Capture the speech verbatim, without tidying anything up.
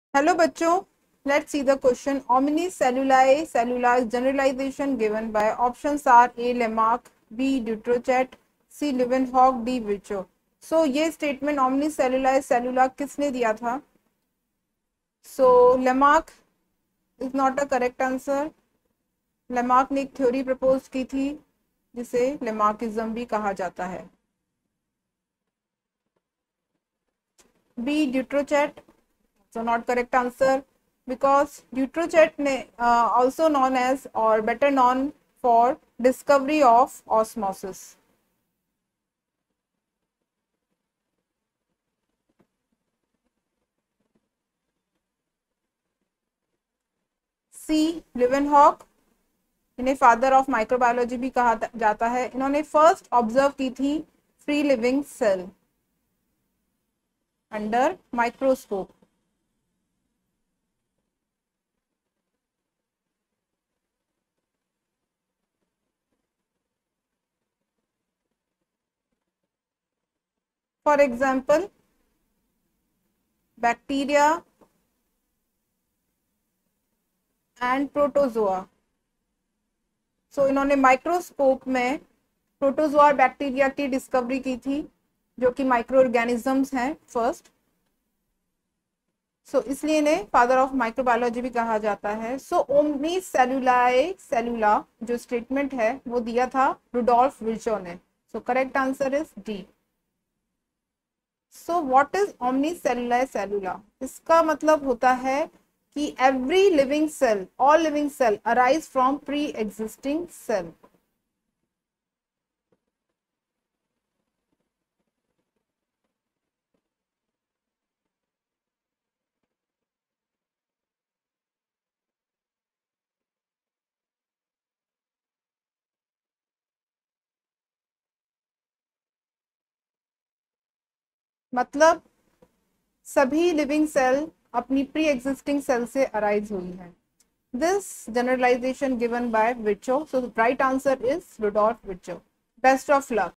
Hello बच्चों, let's see the question. omni celluli cellula generalization given by options are A. Lamarck, B. Dutronchet, C. Leeuwenhoek, D. Virchow. So ये statement omni celluli cellula किसने दिया था? So Lamarck is not a correct answer. Lamarck ने एक theory propose की थी जिसे Lamarckism भी कहा जाता है. B. Dutrochet, so not correct answer because Dutrochet uh, also known as or better known for discovery of osmosis. C. Leeuwenhoek, इन्हें फादर ऑफ माइक्रोबायोलॉजी भी कहा जाता है. इन्होंने फर्स्ट ऑब्जर्व की थी free living cell under microscope. For example bacteria and protozoa. So इन्होंने microscope में प्रोटोजोआ और बैक्टीरिया की डिस्कवरी की थी जो कि माइक्रो ऑर्गेनिजम्स हैं फर्स्ट. सो so, इसलिए इन्हें फादर ऑफ माइक्रोबायोलॉजी भी कहा जाता है. सो ओमनी सेलुलाए सेलुला जो स्टेटमेंट है वो दिया था रुडोल्फ विर्चो ने. So correct answer is D. So what is omni cellulae cellula? इसका मतलब होता है कि every living cell, all living cell arise from pre existing cell. मतलब सभी लिविंग सेल अपनी प्री एग्जिस्टिंग सेल से अराइज हुई है. This generalization given by Virchow. So the right answer is Rudolf Virchow. Best of luck.